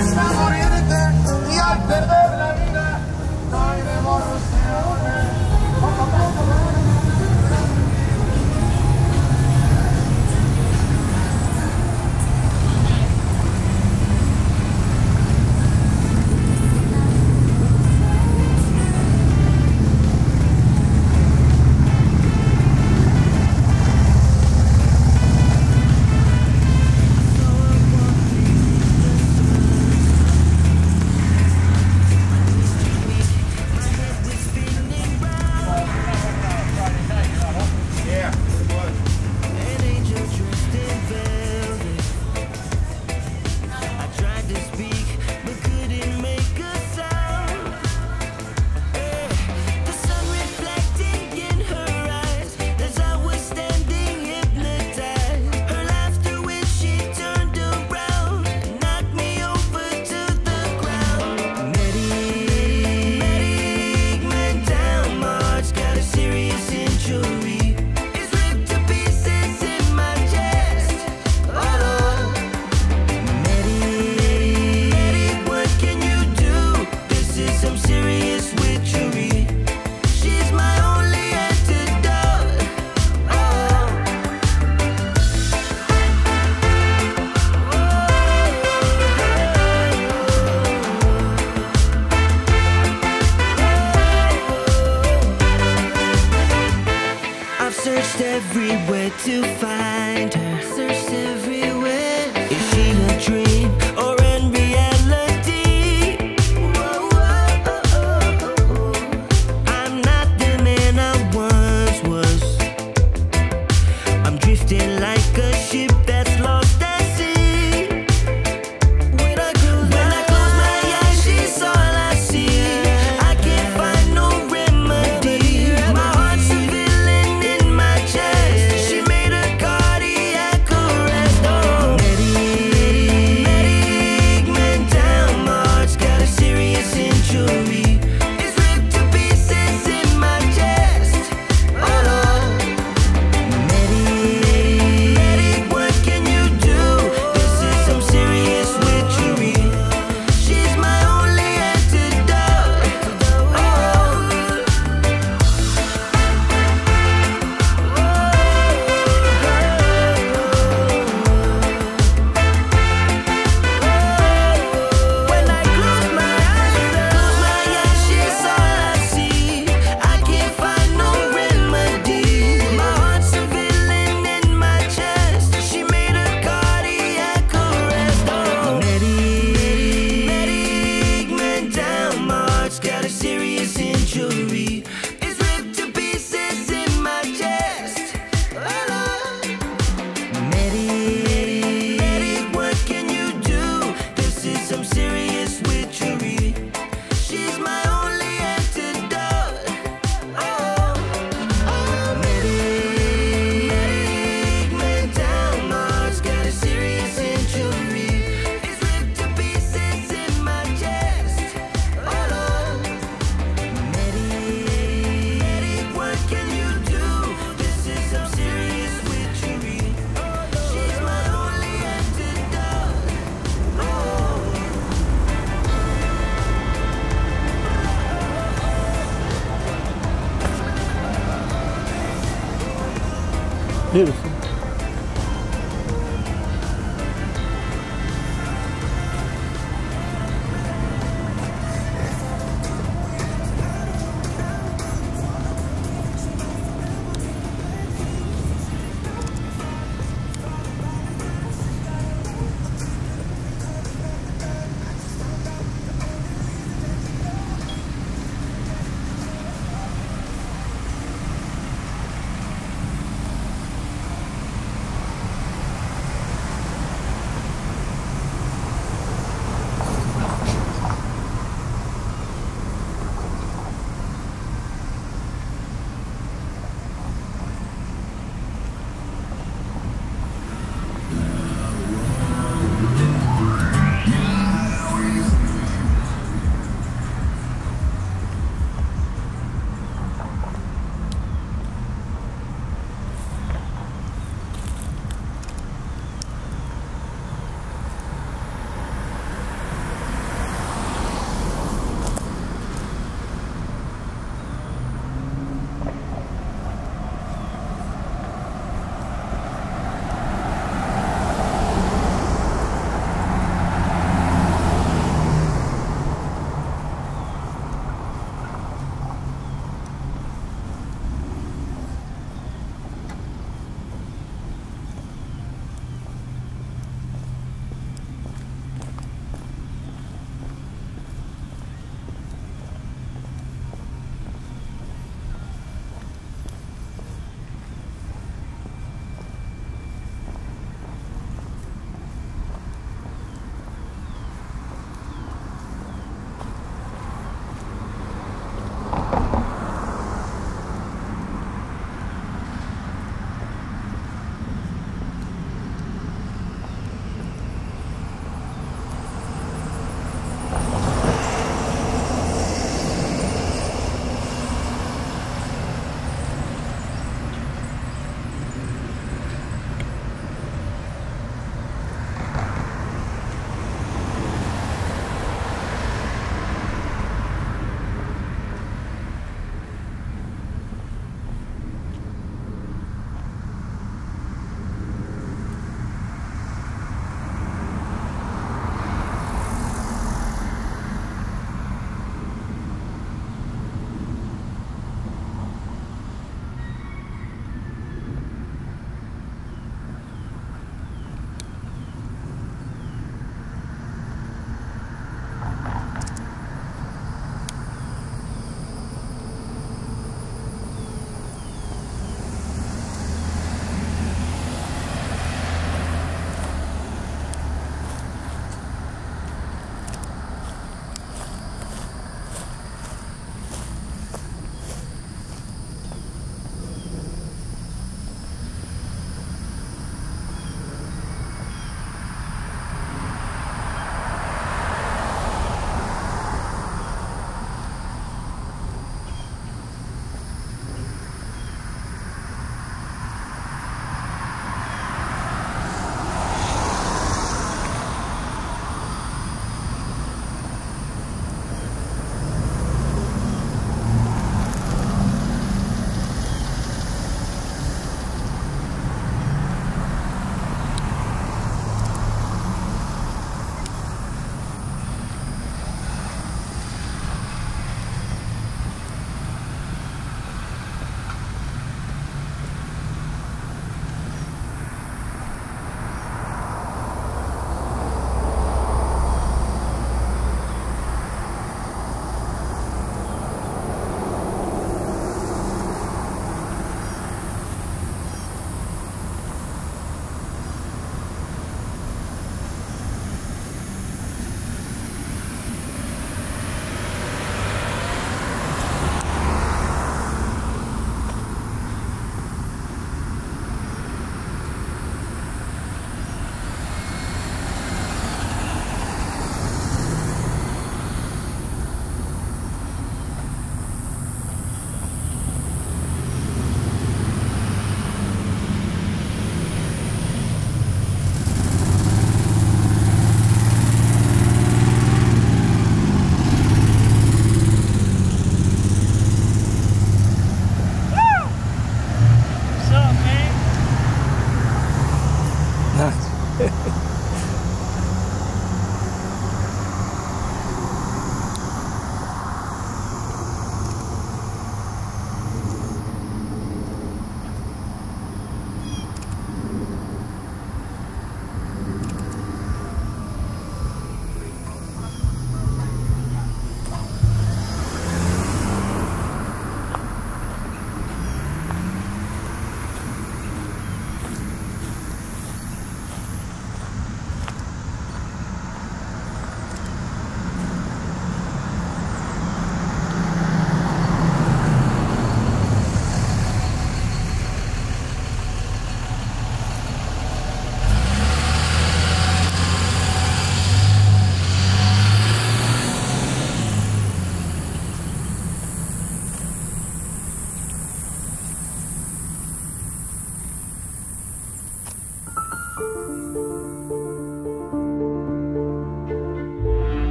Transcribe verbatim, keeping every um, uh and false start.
está morirte y al perder la vida no hay devolución. Poco a poco, everywhere to find her. Searched everywhere. Is she a dream or in reality? Whoa, whoa, oh, oh, oh. I'm not the man I once was. I'm drifting like a ship that's lost at sea. When I close, when I close my eyes, she's all I see. I can't find no remedy. My heart's a villain in my chest. She made a cardiac arrest. Oh, medic, medic, man down. My heart's got a serious injury. It's ripped to pieces in my chest. Oh, Lord. Medic, medic, what can you do? This is some serious witchery. She's my only antidote. Oh. When I close my eyes, close my eyes, she's all I see. I can't find no remedy. My heart's a villain in my chest. She made a cardiac arrest. Oh, medic, medic, man down. My heart's got a serious injury. It's ripped to pieces in my chest. Oh, Lord. Medic, medic, what can you do? This is some serious witchery. She's my only antidote. Oh, oh, medic, medic, man down. My heart's got a serious injury. It's ripped to pieces in my chest. Oh, Lord. Medic, medic, what can you do? This is some serious witchery. She's my only antidote. Oh. Beautiful.